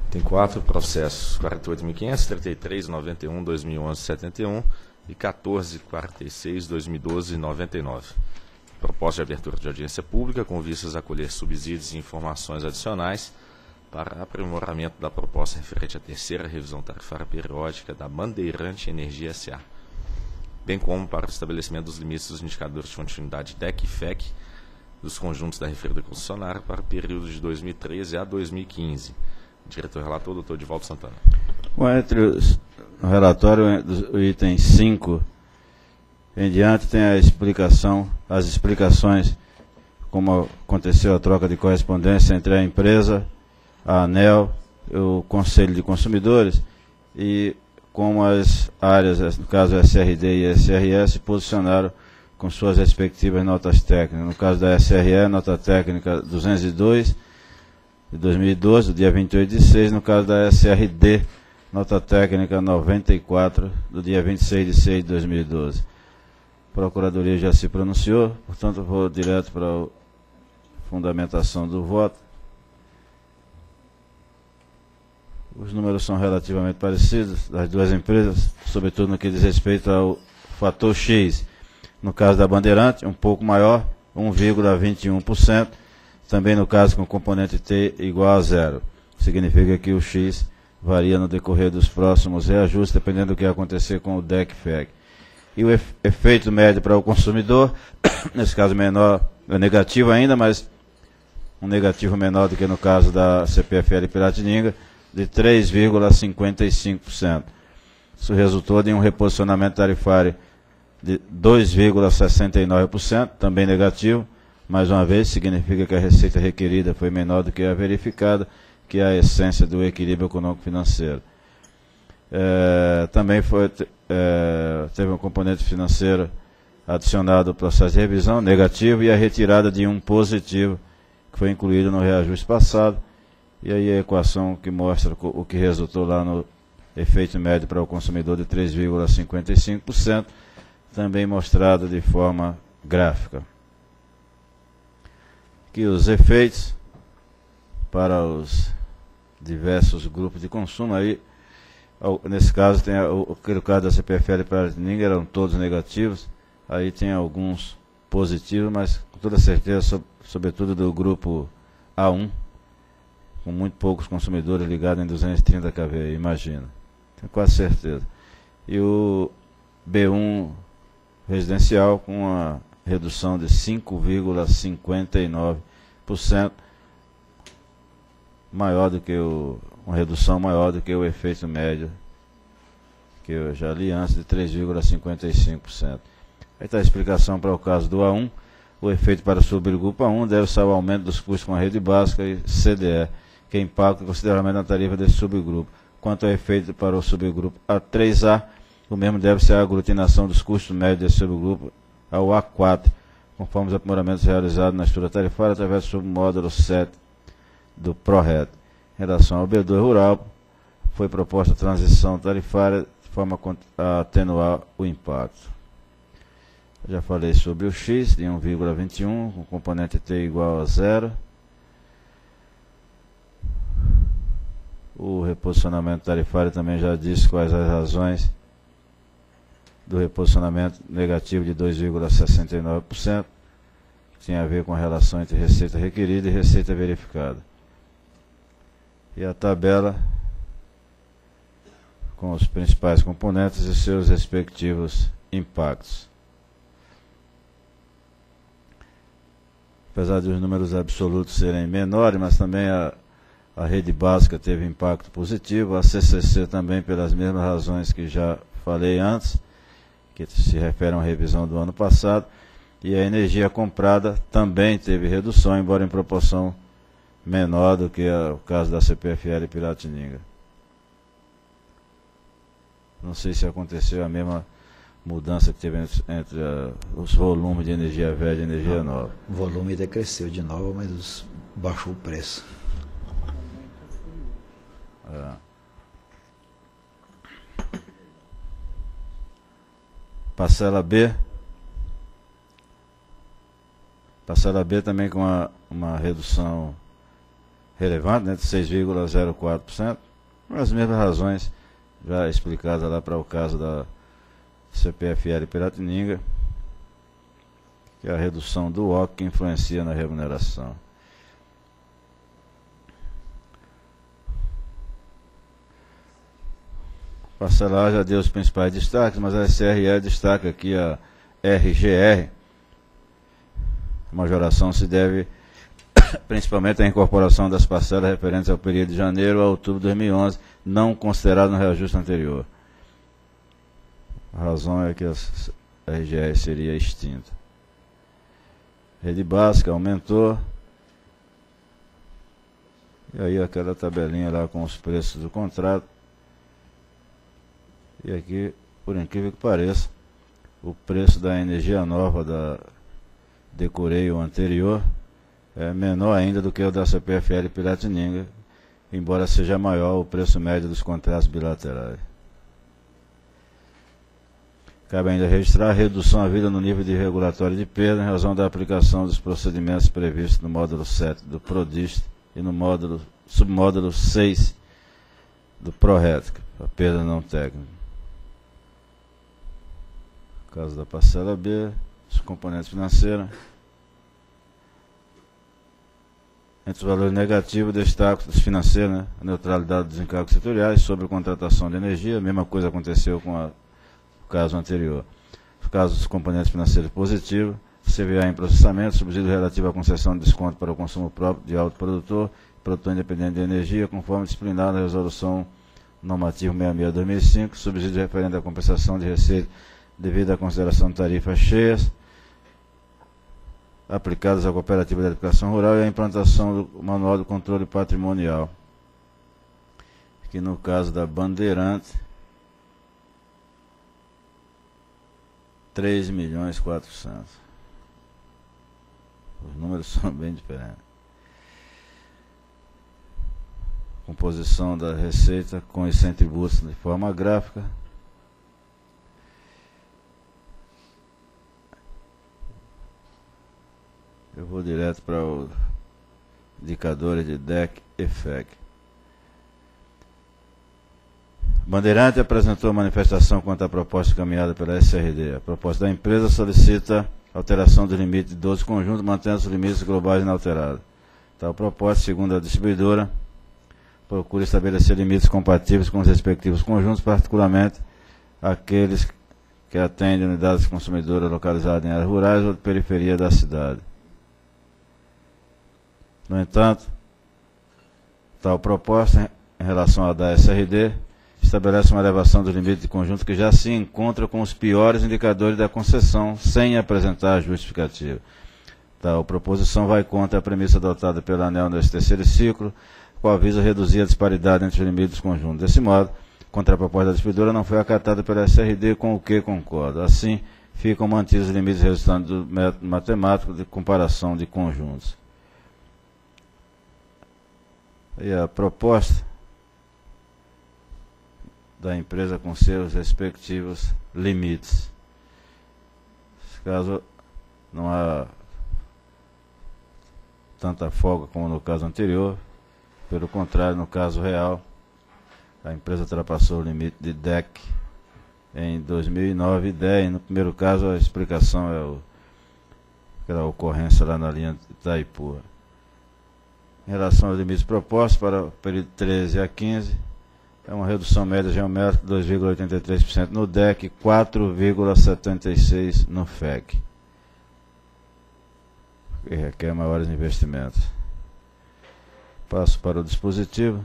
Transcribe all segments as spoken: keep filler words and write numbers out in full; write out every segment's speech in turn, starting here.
Tem quatro processos: quarenta e oito mil quinhentos, trinta e três, noventa e um, dois mil e onze, setenta e um e quatorze, quarenta e seis, dois mil e doze, noventa e nove. Proposta de abertura de audiência pública com vistas a colher subsídios e informações adicionais para aprimoramento da proposta referente à terceira revisão tarifária periódica da Bandeirante Energia S A, bem como para o estabelecimento dos limites dos indicadores de continuidade D E C e F E C dos conjuntos da referida concessionária para o período de dois mil e treze a dois mil e quinze. Diretor relator, doutor Divaldo Santana. Bom, entre os, no relatório, o item cinco em diante, tem a explicação, as explicações como aconteceu a troca de correspondência entre a empresa, a ANEEL, o Conselho de Consumidores, e como as áreas, no caso S R D e S R E, se posicionaram com suas respectivas notas técnicas. No caso da S R E, nota técnica duzentos e dois, de dois mil e doze, do dia vinte e oito de seis, no caso da S R D, nota técnica noventa e quatro, do dia vinte e seis de seis de dois mil e doze. A Procuradoria já se pronunciou, portanto vou direto para a fundamentação do voto. Os números são relativamente parecidos das duas empresas, sobretudo no que diz respeito ao fator X. No caso da Bandeirante, um pouco maior, um vírgula vinte e um por cento. Também no caso com componente T igual a zero. Significa que o X varia no decorrer dos próximos reajustes, dependendo do que acontecer com o D E C e F E C. E o efeito médio para o consumidor, nesse caso menor, é negativo ainda, mas um negativo menor do que no caso da C P F L Piratininga, de três vírgula cinquenta e cinco por cento. Isso resultou em um reposicionamento tarifário de dois vírgula sessenta e nove por cento, também negativo. Mais uma vez, significa que a receita requerida foi menor do que a verificada, que é a essência do equilíbrio econômico-financeiro. É, também foi, é, teve um componente financeiro adicionado ao processo de revisão, negativo, e a retirada de um positivo, que foi incluído no reajuste passado. E aí a equação que mostra o que resultou lá no efeito médio para o consumidor de três vírgula cinquenta e cinco por cento, também mostrado de forma gráfica. Aqui os efeitos para os diversos grupos de consumo. Aí, nesse caso, tem o, aquele caso da C P F L para Piratininga, eram todos negativos. Aí tem alguns positivos, mas com toda certeza, so, sobretudo do grupo A um, com muito poucos consumidores ligados em duzentos e trinta kV, imagina. Tenho quase certeza. E o B um residencial com uma redução de cinco vírgula cinquenta e nove por cento, maior do que o, uma redução maior do que o efeito médio, que eu já li antes, de três vírgula cinquenta e cinco por cento. Aí está a explicação para o caso do A um. O efeito para o subgrupo A um deve-se ao aumento dos custos com a rede básica e C D E, que impacta consideravelmente na tarifa desse subgrupo. Quanto ao efeito para o subgrupo A três A, o mesmo deve-se à aglutinação dos custos médios desse subgrupo ao A quatro, conforme os aprimoramentos realizados na estrutura tarifária através do submódulo sete do PRORED. Em relação ao B dois rural, foi proposta a transição tarifária de forma a atenuar o impacto. Já falei sobre o X de um vírgula vinte e um, com componente T igual a zero. O reposicionamento tarifário também já disse quais as razões do reposicionamento negativo de dois vírgula sessenta e nove por cento, que tinha a ver com a relação entre receita requerida e receita verificada. E a tabela com os principais componentes e seus respectivos impactos. Apesar de os números absolutos serem menores, mas também a, a rede básica teve impacto positivo, a C C C também pelas mesmas razões que já falei antes, que se refere a uma revisão do ano passado, e a energia comprada também teve redução, embora em proporção menor do que a, o caso da C P F L Piratininga. Não sei se aconteceu a mesma mudança que teve entre, entre uh, os volumes de energia velha e energia Não, nova. O volume decresceu de novo, mas os, baixou o preço. É. Parcela B. Parcela B também com uma, uma redução relevante, né, de seis vírgula zero quatro por cento, as mesmas razões já explicadas lá para o caso da C P F L Piratininga, que é a redução do O C que influencia na remuneração. Parcelar já deu os principais destaques, mas a S R E destaca aqui a R G R. A majoração se deve principalmente à incorporação das parcelas referentes ao período de janeiro a outubro de dois mil e onze, não considerado no reajuste anterior. A razão é que a R G R seria extinta. Rede básica aumentou. E aí aquela tabelinha lá com os preços do contrato. E aqui, por incrível que pareça, o preço da energia nova da Decoreio anterior é menor ainda do que o da C P F L Piratininga, embora seja maior o preço médio dos contratos bilaterais. Cabe ainda registrar a redução havida no nível de regulatório de perda em razão da aplicação dos procedimentos previstos no módulo sete do PRODIST e no módulo, submódulo seis do PRORET, a perda não técnica. No caso da parcela B, os componentes financeiros. Entre os valores negativos, destaco os financeiros, né? A neutralidade dos encargos setoriais sobre contratação de energia, a mesma coisa aconteceu com a, o caso anterior. Os casos dos componentes financeiros positivos, C V A em processamento, subsídio relativo à concessão de desconto para o consumo próprio de autoprodutor, produtor independente de energia, conforme disciplinado na resolução normativa sessenta e seis de dois mil e cinco, subsídio referente à compensação de receita devido à consideração de tarifas cheias, aplicadas à cooperativa de edificação rural e à implantação do manual do controle patrimonial. Aqui no caso da Bandeirante, três milhões e quatrocentos. Os números são bem diferentes. Composição da receita com e sem tributos de forma gráfica. Eu vou direto para os indicadores de D E C e F E C. Bandeirante apresentou manifestação quanto à proposta encaminhada pela S R D. A proposta da empresa solicita alteração do limite de doze conjuntos, mantendo os limites globais inalterados. Tal proposta, segundo a distribuidora, procura estabelecer limites compatíveis com os respectivos conjuntos, particularmente aqueles que atendem unidades consumidoras localizadas em áreas rurais ou de periferia da cidade. No entanto, tal proposta, em relação à da S R D, estabelece uma elevação do limite de conjunto que já se encontra com os piores indicadores da concessão, sem apresentar a justificativa. Tal proposição vai contra a premissa adotada pela ANEEL nesse terceiro ciclo, qual visa reduzir a disparidade entre os limites dos conjuntos. Desse modo, contra a proposta da distribuidora não foi acatada pela S R D, com o que concorda. Assim, ficam mantidos os limites resultantes do método matemático de comparação de conjuntos. E a proposta da empresa com seus respectivos limites. Caso não há tanta folga como no caso anterior, pelo contrário, no caso real, a empresa ultrapassou o limite de D E C em dois mil e nove e dez. No primeiro caso, a explicação é o, aquela ocorrência lá na linha de Itaipu. Em relação aos limites propostos para o período treze a quinze, é uma redução média geométrica de dois vírgula oitenta e três por cento no D E C e quatro vírgula setenta e seis por cento no F E C, que requer maiores investimentos. Passo para o dispositivo.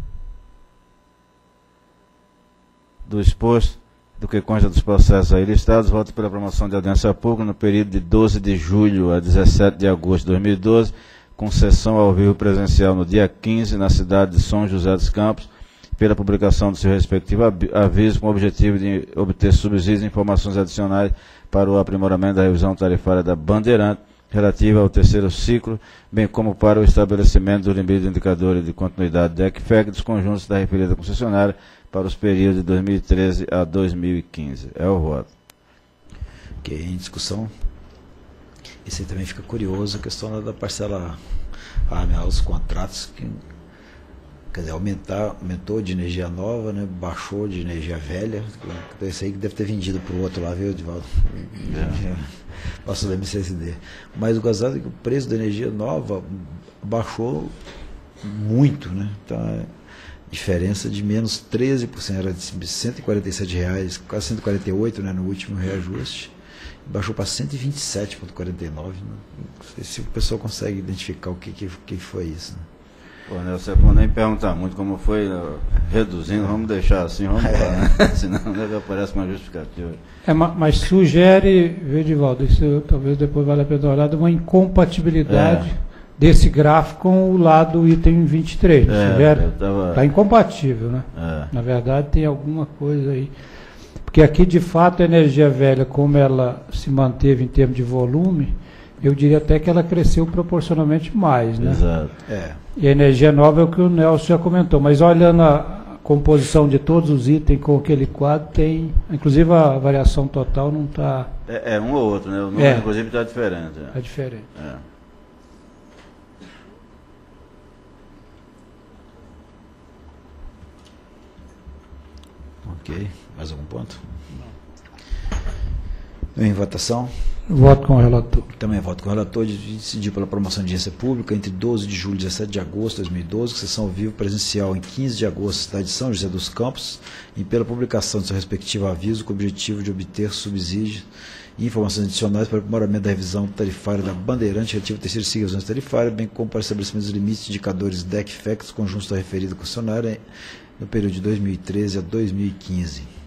Do exposto, do que consta dos processos aí listados, voto pela promoção de audiência pública no período de doze de julho a dezessete de agosto de dois mil e doze, com sessão ao vivo presencial no dia quinze, na cidade de São José dos Campos, pela publicação do seu respectivo aviso, com o objetivo de obter subsídios e informações adicionais para o aprimoramento da revisão tarifária da Bandeirante, relativa ao terceiro ciclo, bem como para o estabelecimento do limite de indicadores de continuidade D E C e F E C dos conjuntos da referida concessionária para os períodos de dois mil e treze a dois mil e quinze. É o voto. Ok, em discussão. Esse aí também fica curioso, a questão da parcela farmear os contratos, que, quer dizer, aumentar, aumentou de energia nova, né? Baixou de energia velha. Então esse aí que deve ter vendido para o outro lá, viu, Edivaldo? É. Passou da M C S D. Mas o gozado é que o preço da energia nova baixou muito, né? Então, é diferença de menos treze por cento, era de cento e quarenta e sete reais, quase cento e quarenta e oito, né, no último reajuste, baixou para cento e vinte e sete vírgula quarenta e nove. Né? Não sei se o pessoal consegue identificar o que, que, que foi isso. Né? Pô, né, você pode nem perguntar muito como foi, né, reduzindo, vamos deixar assim, vamos é. lá, né? Senão deve aparecer uma justificativa. É, mas sugere, viu, Edivaldo, isso talvez depois valha a pena dar uma olhada, uma incompatibilidade é. desse gráfico com o lado do item vinte e três. É, Está tava... incompatível, né? É. Na verdade, tem alguma coisa aí. Porque aqui, de fato, a energia velha, como ela se manteve em termos de volume, eu diria até que ela cresceu proporcionalmente mais, né? Exato. É. E a energia nova é o que o Nelson já comentou. Mas olhando a composição de todos os itens com aquele quadro, tem, inclusive a variação total não está... É, é um ou outro, né? O número, é. inclusive, está diferente. É diferente. É. Ok. Mais algum ponto? Não. Em votação? Voto com o relator. Também voto com o relator de decidir pela promoção de audiência pública entre doze de julho e dezessete de agosto de dois mil e doze, sessão ao vivo presencial em quinze de agosto, cidade de São José dos Campos, e pela publicação de seu respectivo aviso com o objetivo de obter subsídios e informações adicionais para o aprimoramento da revisão tarifária da Bandeirante, relativo ao terceiro ciclo de revisões tarifárias, bem como para o estabelecimento dos limites de indicadores D E C F E C, conjuntos da referida concessionária no período de dois mil e treze a dois mil e quinze.